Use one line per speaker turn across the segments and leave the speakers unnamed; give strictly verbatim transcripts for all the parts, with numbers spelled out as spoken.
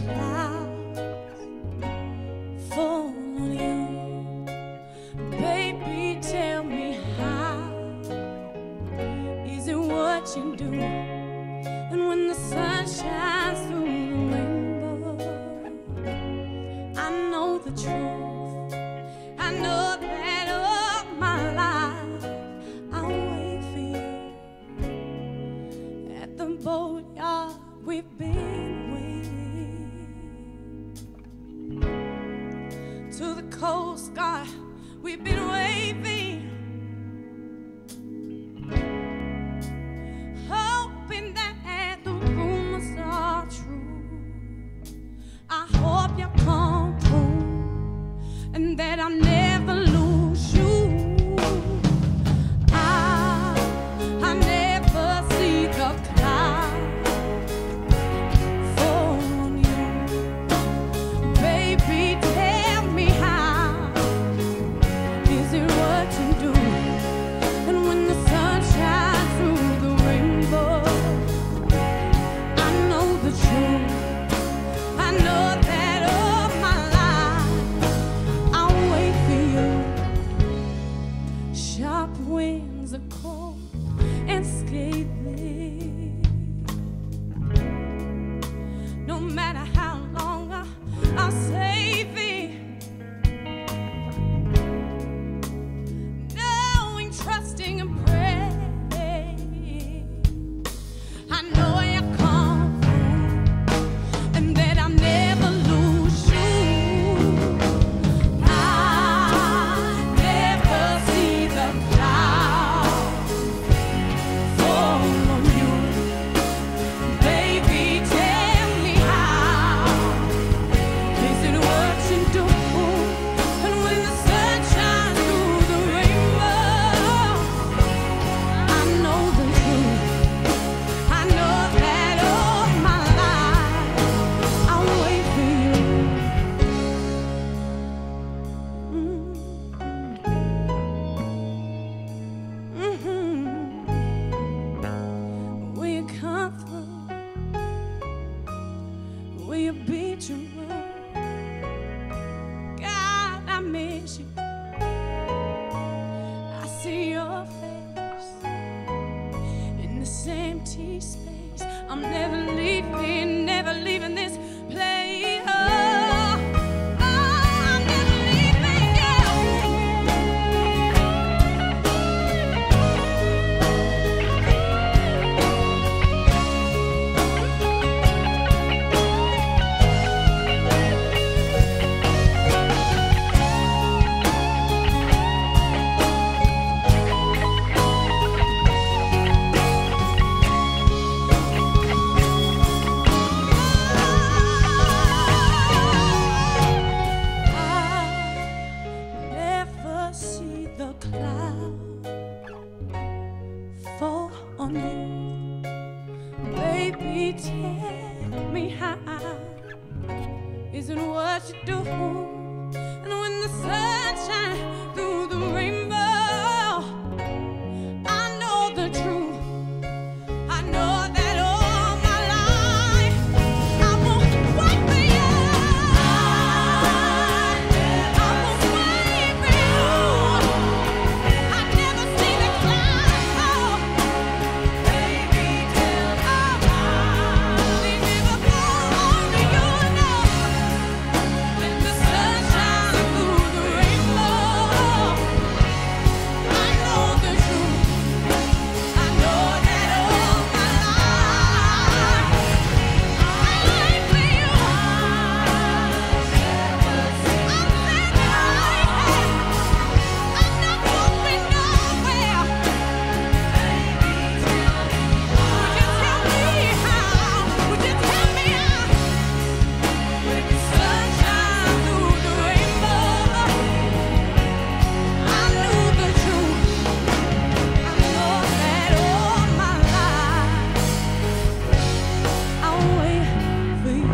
clouds fall on you. Baby, tell me how is it what you do? And when the sun shines through the rainbow, I know the truth. I know that all my life I'll wait for you at the boatyard. We've been waiting to the Coast Guard. We've been waving, hoping that the rumors are true. I hope you come home and that I never lose you. I, I never see the clouds fall on you. Baby, tell me how is it what you do? And when the sun shines through the rainbow, I know the truth. I know that all my life I'll wait for you. Sharp winds are cold and scathing. No matter how long I, I'll save it. Knowing, trusting and praying, I know you come through and that I'll never lose you. I never see the clouds fall on you. Baby, tell me how is it what you do? And when the sun shines through the rainbow, I know the truth. I know that all my life I'll wait for you. Mm-hmm. Will you come through? Will you beat your road? God, I miss you. I see your face in this empty space. I'm never leaving, never leaving this place. Oh, oh, I'm never leaving you. I never see the clouds fall on you. Baby, tell me how isn't what you do? And when the sun shines through the rainbow, I know the truth. I know that all my life I will wait for you. I will wait for you. I never see the clouds fall. Baby, tell me they never fall on me. You know when the sun shines through the rainbow, I know the truth. I know that all my life I wait for you. I'm not going nowhere. Would you tell me how? Would you tell me how? When the sun shines through the rainbow, I knew the truth. I know that all my life I'll wait for you.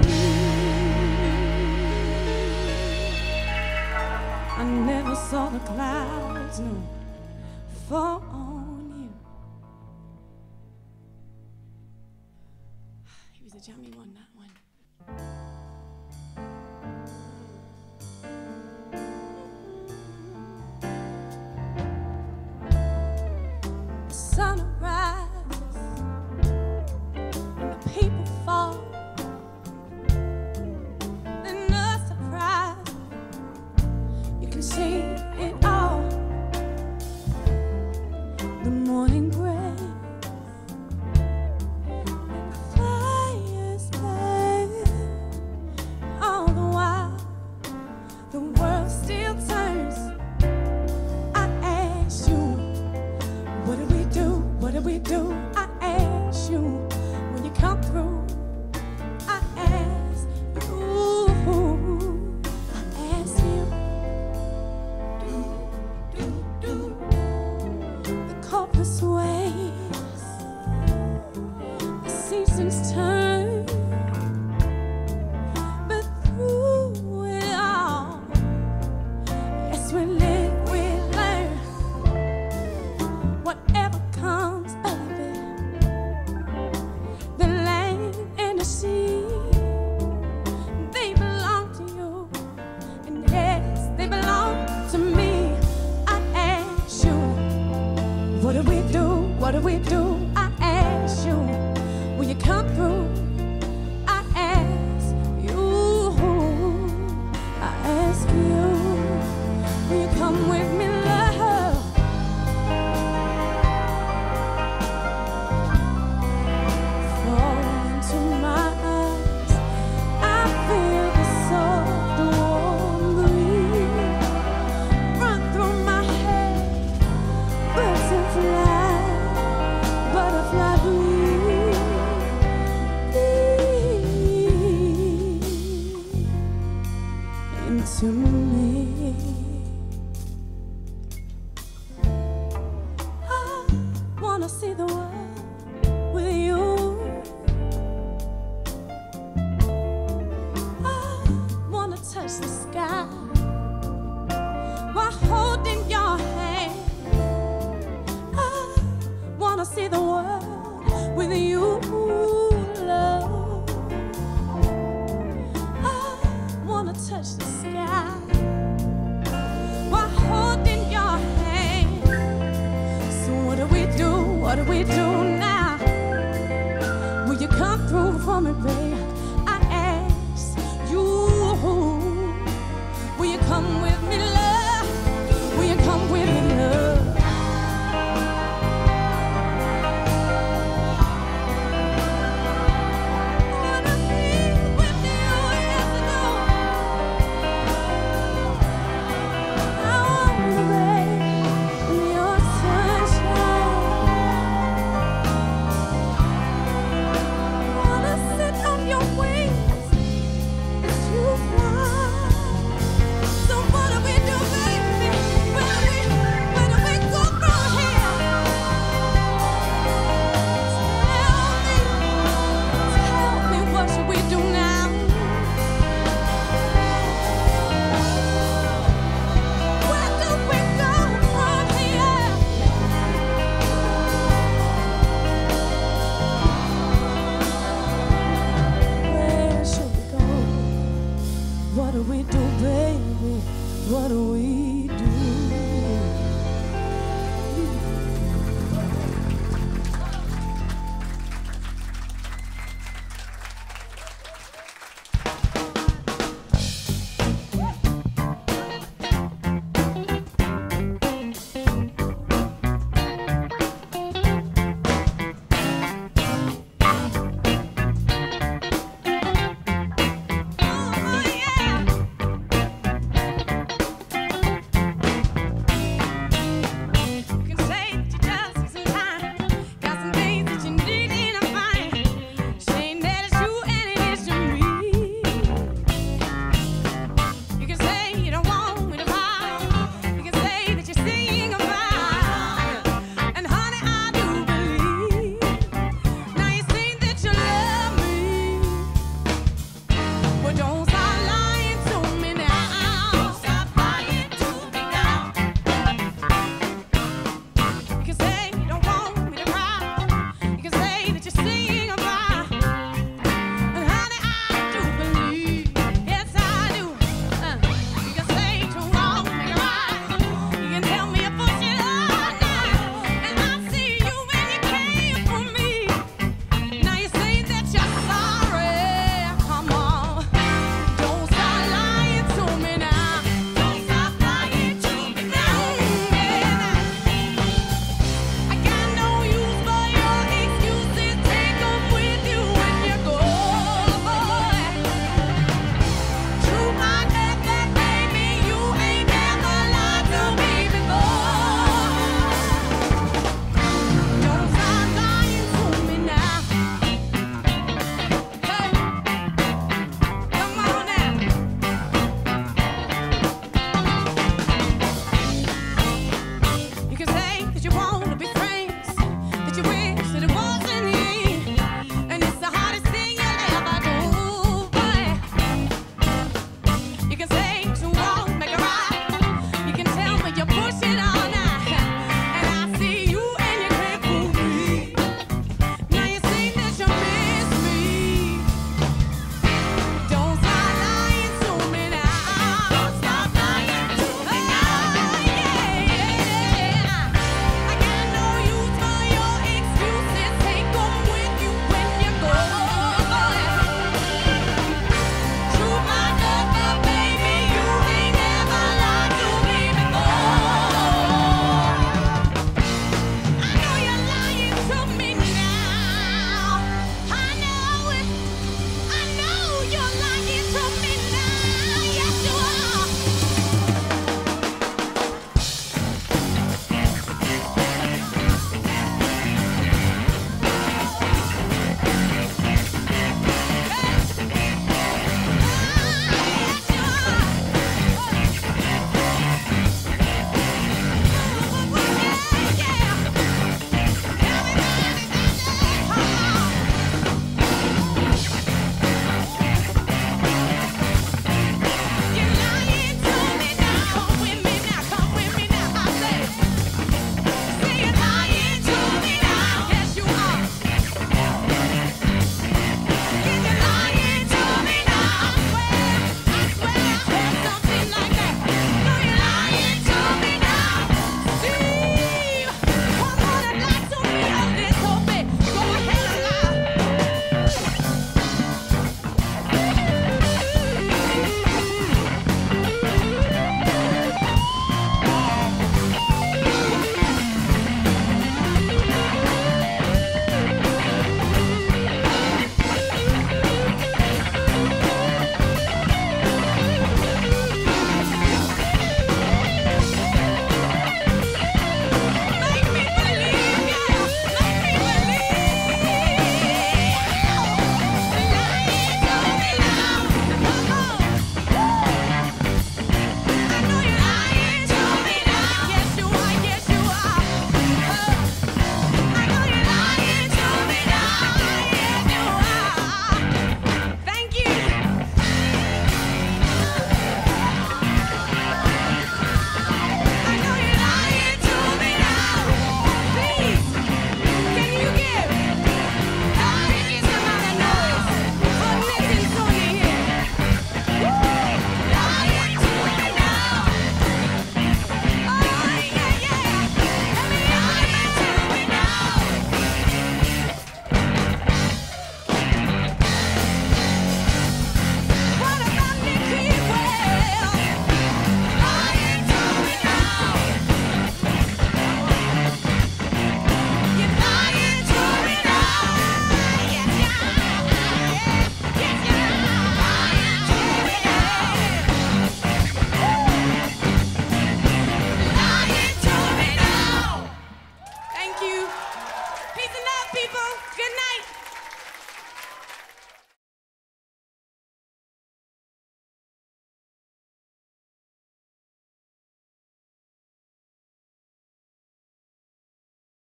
I never saw the clouds, no, fall on you. He was a jammy one, that one. seasons turn, but through it all, yes, we live, we learn. Whatever comes of it, the land and the sea, they belong to you, and yes, they belong to me. I ask you, what do we do? What do we do? I ask you, will you come through? I ask you, I ask you, will you come with me, love? Fall into my eyes, I feel the soft warm breeze run through my head, birds and flies, butterfly breeze, into me. I wanna see the world with you. I wanna touch the sky while holding your hand. I wanna see the world